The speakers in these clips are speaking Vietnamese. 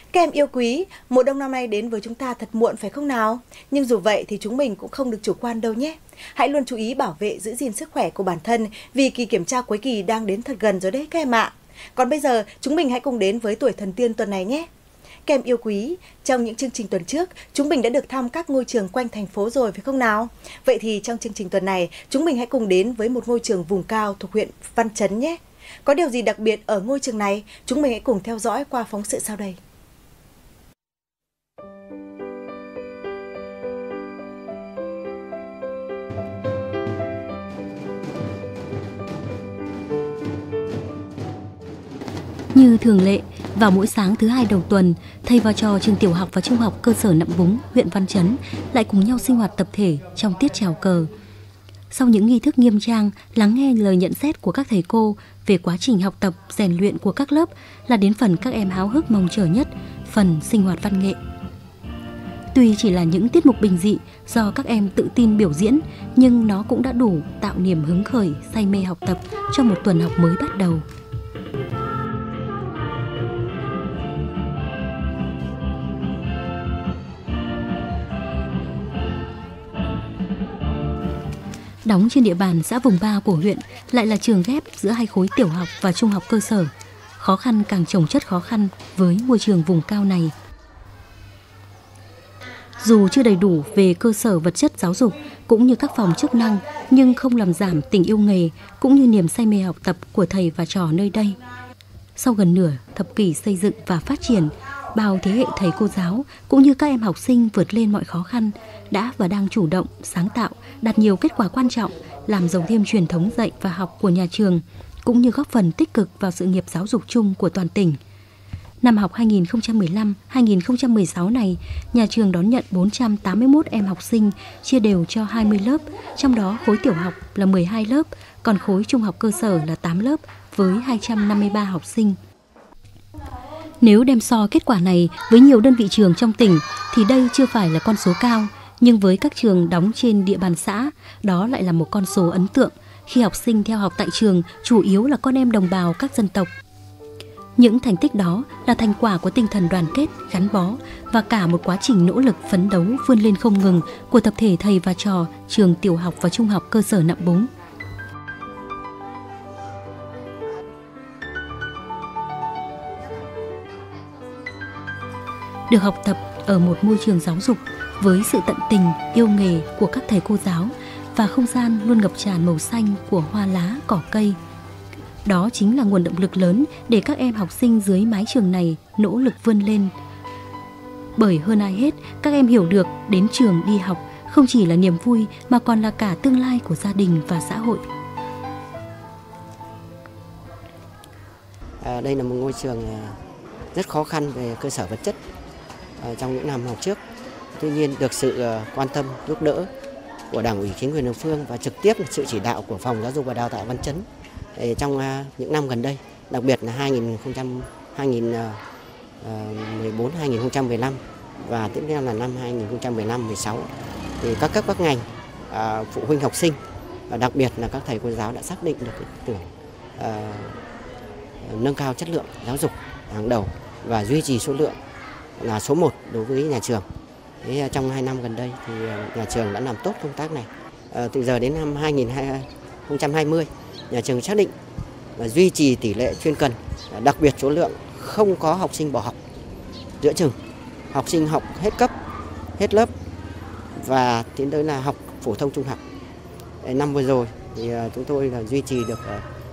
Các em yêu quý, mùa đông năm nay đến với chúng ta thật muộn phải không nào? Nhưng dù vậy thì chúng mình cũng không được chủ quan đâu nhé. Hãy luôn chú ý bảo vệ giữ gìn sức khỏe của bản thân vì kỳ kiểm tra cuối kỳ đang đến thật gần rồi đấy các em ạ. Còn bây giờ, chúng mình hãy cùng đến với tuổi thần tiên tuần này nhé. Các em yêu quý, trong những chương trình tuần trước, chúng mình đã được thăm các ngôi trường quanh thành phố rồi phải không nào? Vậy thì trong chương trình tuần này, chúng mình hãy cùng đến với một ngôi trường vùng cao thuộc huyện Văn Chấn nhé. Có điều gì đặc biệt ở ngôi trường này? Chúng mình hãy cùng theo dõi qua phóng sự sau đây. Như thường lệ, vào mỗi sáng thứ hai đầu tuần, thầy và trò trường tiểu học và trung học cơ sở Nậm Búng, huyện Văn Chấn lại cùng nhau sinh hoạt tập thể trong tiết chào cờ. Sau những nghi thức nghiêm trang, lắng nghe lời nhận xét của các thầy cô về quá trình học tập, rèn luyện của các lớp là đến phần các em háo hức mong chờ nhất, phần sinh hoạt văn nghệ. Tuy chỉ là những tiết mục bình dị do các em tự tin biểu diễn, nhưng nó cũng đã đủ tạo niềm hứng khởi, say mê học tập cho một tuần học mới bắt đầu. Đóng trên địa bàn xã vùng 3 của huyện, lại là trường ghép giữa hai khối tiểu học và trung học cơ sở. Khó khăn càng chồng chất khó khăn với ngôi trường vùng cao này. Dù chưa đầy đủ về cơ sở vật chất giáo dục cũng như các phòng chức năng, nhưng không làm giảm tình yêu nghề cũng như niềm say mê học tập của thầy và trò nơi đây. Sau gần nửa thập kỷ xây dựng và phát triển, bao thế hệ thầy cô giáo cũng như các em học sinh vượt lên mọi khó khăn, đã và đang chủ động, sáng tạo, đạt nhiều kết quả quan trọng, làm giàu thêm truyền thống dạy và học của nhà trường, cũng như góp phần tích cực vào sự nghiệp giáo dục chung của toàn tỉnh. Năm học 2015-2016 này, nhà trường đón nhận 481 em học sinh, chia đều cho 20 lớp, trong đó khối tiểu học là 12 lớp, còn khối trung học cơ sở là 8 lớp với 253 học sinh. Nếu đem so kết quả này với nhiều đơn vị trường trong tỉnh thì đây chưa phải là con số cao, nhưng với các trường đóng trên địa bàn xã, đó lại là một con số ấn tượng khi học sinh theo học tại trường chủ yếu là con em đồng bào các dân tộc. Những thành tích đó là thành quả của tinh thần đoàn kết, gắn bó và cả một quá trình nỗ lực phấn đấu vươn lên không ngừng của tập thể thầy và trò trường tiểu học và trung học cơ sở Nậm Búng. Được học tập ở một môi trường giáo dục với sự tận tình, yêu nghề của các thầy cô giáo và không gian luôn ngập tràn màu xanh của hoa lá, cỏ cây. Đó chính là nguồn động lực lớn để các em học sinh dưới mái trường này nỗ lực vươn lên. Bởi hơn ai hết, các em hiểu được đến trường đi học không chỉ là niềm vui mà còn là cả tương lai của gia đình và xã hội. Đây là một ngôi trường rất khó khăn về cơ sở vật chất trong những năm học trước. Tuy nhiên được sự quan tâm, giúp đỡ của Đảng ủy chính quyền địa phương và trực tiếp sự chỉ đạo của Phòng Giáo dục và Đào tạo Văn Chấn trong những năm gần đây, đặc biệt là 2014-2015 và tiếp theo là năm 2015-16 thì các cấp các ngành, phụ huynh học sinh và đặc biệt là các thầy cô giáo đã xác định được cái tưởng nâng cao chất lượng giáo dục hàng đầu và duy trì số lượng là số 1 đối với nhà trường. Thế trong 2 năm gần đây thì nhà trường đã làm tốt công tác này. Từ giờ đến năm 2020, nhà trường xác định là duy trì tỷ lệ chuyên cần, đặc biệt số lượng không có học sinh bỏ học giữa chừng, học sinh học hết cấp, hết lớp và tiến tới là học phổ thông trung học. Năm vừa rồi thì chúng tôi là duy trì được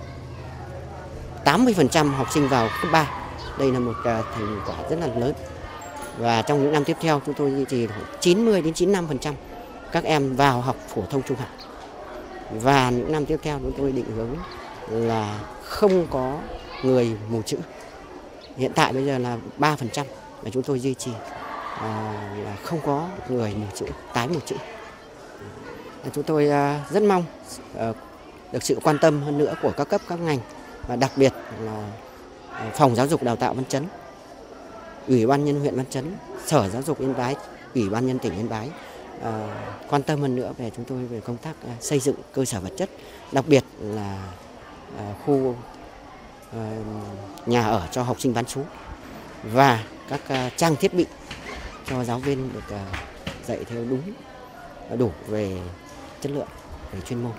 80% học sinh vào cấp 3. Đây là một thành quả rất là lớn. Và trong những năm tiếp theo chúng tôi duy trì 90-95% các em vào học phổ thông trung học. Và những năm tiếp theo chúng tôi định hướng là không có người mù chữ. Hiện tại bây giờ là 3% và chúng tôi duy trì là không có người mù chữ, tái mù chữ. Chúng tôi rất mong được sự quan tâm hơn nữa của các cấp các ngành và đặc biệt là Phòng Giáo dục Đào tạo Văn Chấn, Ủy ban nhân huyện Văn Chấn, Sở Giáo dục Yên Bái, Ủy ban nhân tỉnh Yên Bái quan tâm hơn nữa về chúng tôi về công tác xây dựng cơ sở vật chất, đặc biệt là khu nhà ở cho học sinh bán trú và các trang thiết bị cho giáo viên được dạy theo đúng đủ về chất lượng, về chuyên môn.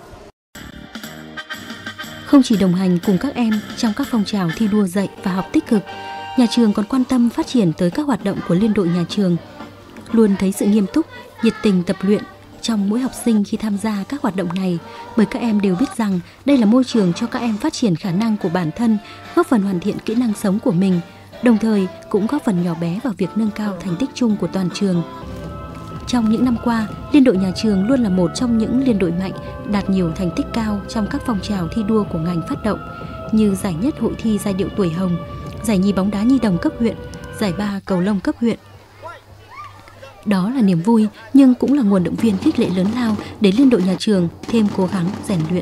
Không chỉ đồng hành cùng các em trong các phong trào thi đua dạy và học tích cực, nhà trường còn quan tâm phát triển tới các hoạt động của liên đội nhà trường, luôn thấy sự nghiêm túc, nhiệt tình tập luyện trong mỗi học sinh khi tham gia các hoạt động này, bởi các em đều biết rằng đây là môi trường cho các em phát triển khả năng của bản thân, góp phần hoàn thiện kỹ năng sống của mình, đồng thời cũng góp phần nhỏ bé vào việc nâng cao thành tích chung của toàn trường. Trong những năm qua, liên đội nhà trường luôn là một trong những liên đội mạnh, đạt nhiều thành tích cao trong các phong trào thi đua của ngành phát động, như giải nhất hội thi giai điệu tuổi hồng, giải nhì bóng đá nhi đồng cấp huyện, giải ba cầu lông cấp huyện. Đó là niềm vui nhưng cũng là nguồn động viên khích lệ lớn lao để liên đội nhà trường thêm cố gắng rèn luyện.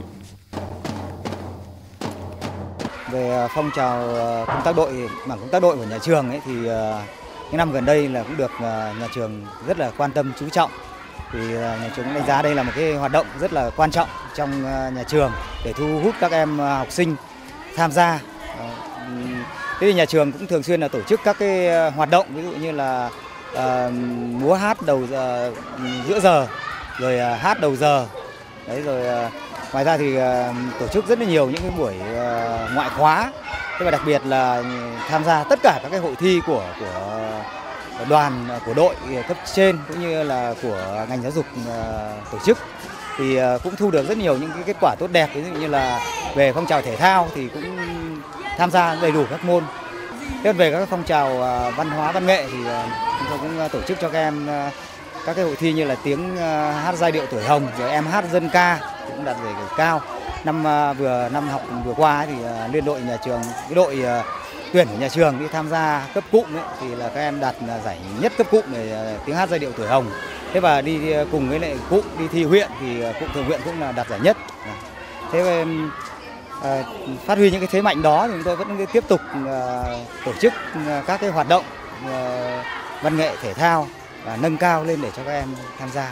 Về phong trào công tác đội, mảng công tác đội của nhà trường ấy thì những năm gần đây là cũng được nhà trường rất là quan tâm chú trọng. Thì nhà trường đánh giá đây là một cái hoạt động rất là quan trọng trong nhà trường để thu hút các em học sinh tham gia. Thế thì nhà trường cũng thường xuyên là tổ chức các cái hoạt động, ví dụ như là múa hát đầu giờ, giữa giờ, rồi hát đầu giờ. Đấy, rồi ngoài ra thì tổ chức rất là nhiều những cái buổi ngoại khóa. Thế và đặc biệt là tham gia tất cả các cái hội thi của đoàn, của đội cấp trên cũng như là của ngành giáo dục tổ chức, thì cũng thu được rất nhiều những cái kết quả tốt đẹp. Ví dụ như là về phong trào thể thao thì cũng tham gia đầy đủ các môn. Thế về các phong trào văn hóa văn nghệ thì chúng tôi cũng tổ chức cho các em các cái hội thi như là tiếng hát giai điệu tuổi hồng, rồi em hát dân ca cũng đạt giải cao. Năm học vừa qua thì liên đội nhà trường, cái đội tuyển của nhà trường đi tham gia cấp cụm ấy, thì là các em đạt giải nhất cấp cụm về tiếng hát giai điệu tuổi hồng. Thế và đi cùng với lại cụm đi thi huyện thì cụm thường huyện cũng là đạt giải nhất. Thế phát huy những cái thế mạnh đó thì chúng tôi vẫn tiếp tục tổ chức các cái hoạt động văn nghệ thể thao và nâng cao lên để cho các em tham gia.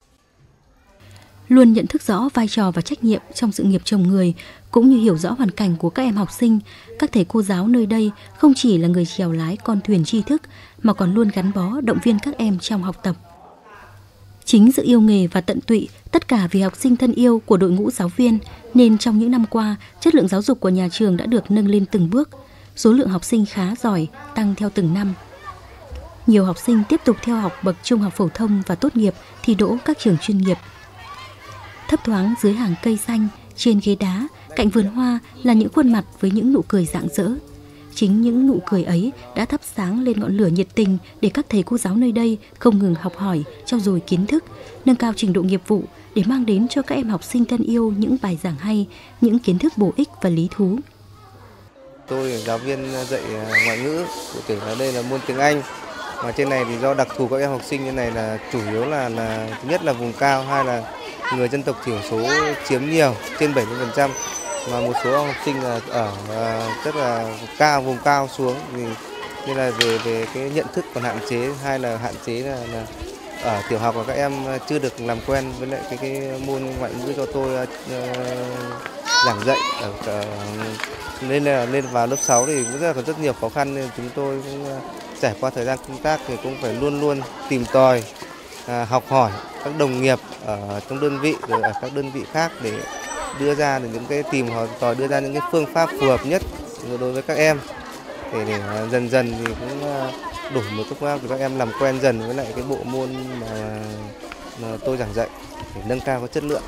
Luôn nhận thức rõ vai trò và trách nhiệm trong sự nghiệp chồng người, cũng như hiểu rõ hoàn cảnh của các em học sinh, các thầy cô giáo nơi đây không chỉ là người chèo lái con thuyền tri thức mà còn luôn gắn bó động viên các em trong học tập. Chính sự yêu nghề và tận tụy, tất cả vì học sinh thân yêu của đội ngũ giáo viên, nên trong những năm qua, chất lượng giáo dục của nhà trường đã được nâng lên từng bước, số lượng học sinh khá giỏi tăng theo từng năm. Nhiều học sinh tiếp tục theo học bậc trung học phổ thông và tốt nghiệp thi đỗ các trường chuyên nghiệp. Thấp thoáng dưới hàng cây xanh, trên ghế đá, cạnh vườn hoa là những khuôn mặt với những nụ cười rạng rỡ. Chính những nụ cười ấy đã thắp sáng lên ngọn lửa nhiệt tình để các thầy cô giáo nơi đây không ngừng học hỏi, trau dồi kiến thức, nâng cao trình độ nghiệp vụ để mang đến cho các em học sinh thân yêu những bài giảng hay, những kiến thức bổ ích và lý thú. Tôi là giáo viên dạy ngoại ngữ, cụ thể là đây là môn tiếng Anh. Mà trên này thì do đặc thù các em học sinh như này là chủ yếu là thứ nhất là vùng cao, hai là người dân tộc thiểu số chiếm nhiều, trên 70%. Mà một số học sinh là ở rất là cao, vùng cao xuống thì như là về cái nhận thức còn hạn chế, hay là hạn chế là ở tiểu học và các em chưa được làm quen với lại cái môn ngoại ngữ do tôi giảng dạy. Nên là lên vào lớp 6 thì cũng còn rất nhiều khó khăn, nên chúng tôi cũng trải qua thời gian công tác thì cũng phải luôn luôn tìm tòi học hỏi các đồng nghiệp ở trong đơn vị rồi ở các đơn vị khác để đưa ra những cái đưa ra những cái phương pháp phù hợp nhất đối với các em để dần dần thì cũng đủ một phương pháp để các em làm quen dần với lại cái bộ môn mà tôi giảng dạy để nâng cao cái chất lượng.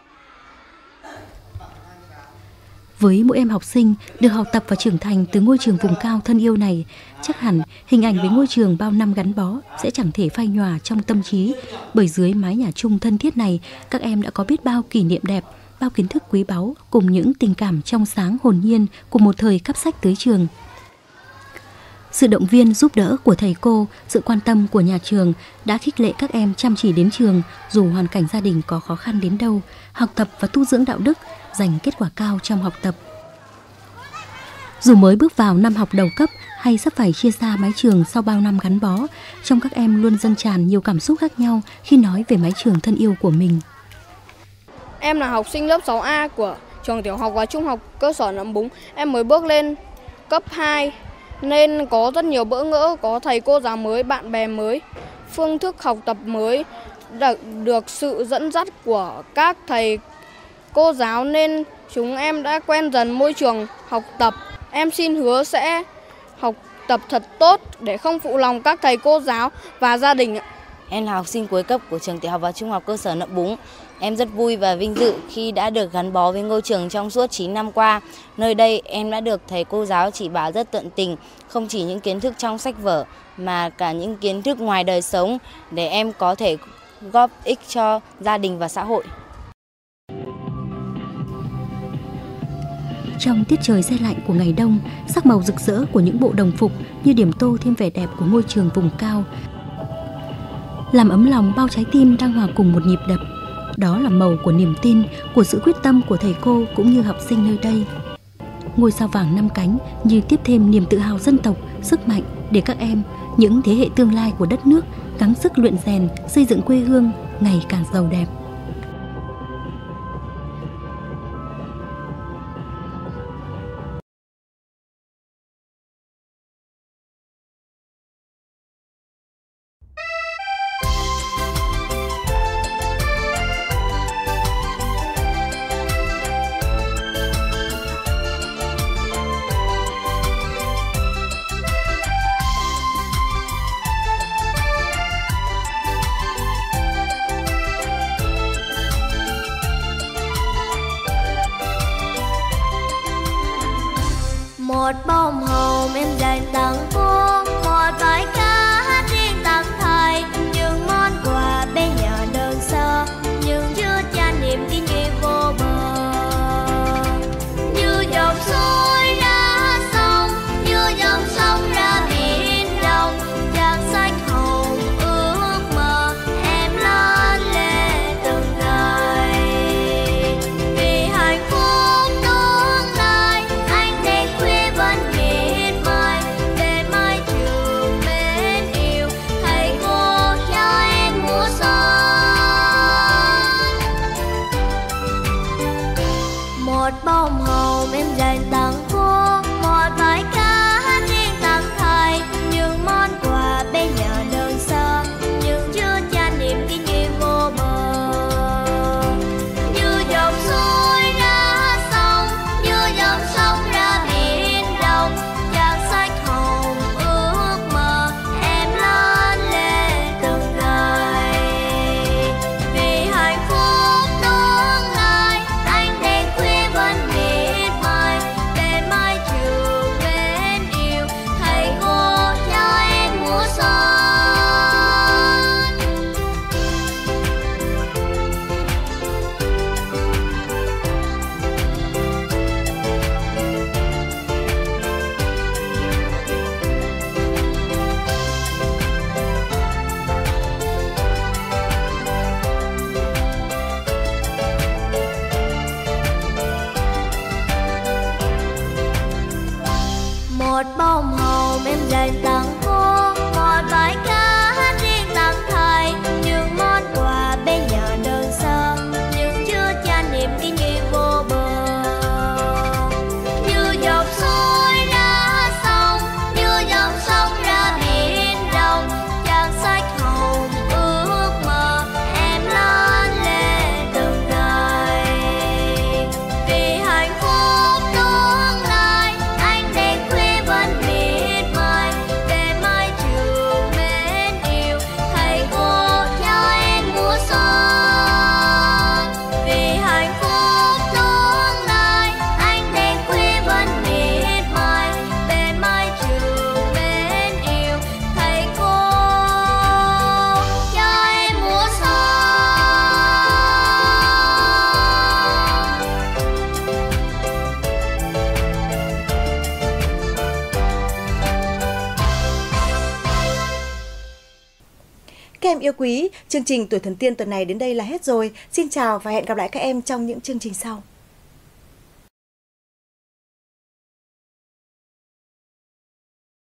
Với mỗi em học sinh được học tập và trưởng thành từ ngôi trường vùng cao thân yêu này, chắc hẳn hình ảnh với ngôi trường bao năm gắn bó sẽ chẳng thể phai nhòa trong tâm trí, bởi dưới mái nhà chung thân thiết này, các em đã có biết bao kỷ niệm đẹp, bao kiến thức quý báu cùng những tình cảm trong sáng hồn nhiên của một thời cắp sách tới trường. Sự động viên giúp đỡ của thầy cô, sự quan tâm của nhà trường đã khích lệ các em chăm chỉ đến trường dù hoàn cảnh gia đình có khó khăn đến đâu, học tập và tu dưỡng đạo đức, giành kết quả cao trong học tập. Dù mới bước vào năm học đầu cấp hay sắp phải chia xa mái trường sau bao năm gắn bó, trong các em luôn dâng tràn nhiều cảm xúc khác nhau khi nói về mái trường thân yêu của mình. Em là học sinh lớp 6A của trường tiểu học và trung học cơ sở Nậm Búng. Em mới bước lên cấp 2 nên có rất nhiều bỡ ngỡ, có thầy cô giáo mới, bạn bè mới, phương thức học tập mới, được sự dẫn dắt của các thầy cô giáo nên chúng em đã quen dần môi trường học tập. Em xin hứa sẽ học tập thật tốt để không phụ lòng các thầy cô giáo và gia đình. Em là học sinh cuối cấp của trường tiểu học và trung học cơ sở Nậm Búng. Em rất vui và vinh dự khi đã được gắn bó với ngôi trường trong suốt 9 năm qua. Nơi đây em đã được thầy cô giáo chỉ bảo rất tận tình, không chỉ những kiến thức trong sách vở mà cả những kiến thức ngoài đời sống để em có thể góp ích cho gia đình và xã hội. Trong tiết trời se lạnh của ngày đông, sắc màu rực rỡ của những bộ đồng phục như điểm tô thêm vẻ đẹp của ngôi trường vùng cao, làm ấm lòng bao trái tim đang hòa cùng một nhịp đập. Đó là màu của niềm tin, của sự quyết tâm của thầy cô cũng như học sinh nơi đây. Ngôi sao vàng 5 cánh như tiếp thêm niềm tự hào dân tộc, sức mạnh để các em, những thế hệ tương lai của đất nước, gắng sức luyện rèn, xây dựng quê hương ngày càng giàu đẹp. Một bông hồng em dành tặng cô, một bài ca hát riêng tặng thầy, những món quà bên nhà đơn sơ nhưng chứa chan niềm tin yêu vô bờ. Như dòng suối ra sông, như dòng sông ra biển đông, trang sách hồng ước mơ em lớn lên từng ngày. Vì hạnh phúc tương lai anh để khuya vẫn miệt mài, để mái trường mến yêu thầy cô cho em mùa xuân. Một bông hồng em dành tặng cô, một bài ca hát riêng tặng thầy, những món quà bên nhà đơn sơ nhưng chứa chan niềm tin yêu vô bờ. Như dòng suối ra sông, như dòng sông ra biển đông, trang sách hồng ước mơ em lớn lên từng ngày. Vì hạnh phúc tương lai anh đến khuya vẫn miệt mài, để mái trường mến yêu thầy cô cho em mùa xuân. Một bông hồng em dành tặng cô, một bài ca hát riêng tặng thầy, những món quà bên nhà đơn sơ nhưng chứa chan niềm tin yêu vô bờ. Như dòng suối ra sông, như dòng sông ra biển đông, trang sách hồng ước mơ em lớn lên từng ngày. Vì hạnh phúc tương lai anh đến khuya vẫn miệt mài, để mái trường mến yêu thầy cô cho em mùa xuân. Vì hạnh phúc tương lai anh đến khuya vẫn miệt mài, để mái trường mến yêu thầy cô cho em mùa xuân. Các em yêu quý, chương trình Tuổi Thần Tiên tuần này đến đây là hết rồi. Xin chào và hẹn gặp lại các em trong những chương trình sau.